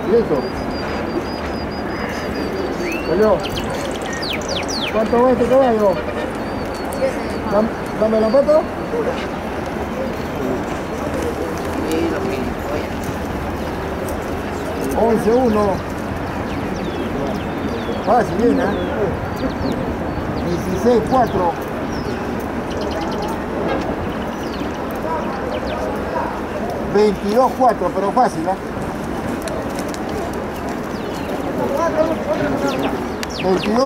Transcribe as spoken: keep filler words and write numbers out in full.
Listo. Salió. ¿Cuánto va este caballo? Dame, dame la foto. once uno. Fácil, bien, ¿eh? dieciséis cuatro. veintidós cuatro, pero fácil, ¿eh? veintidós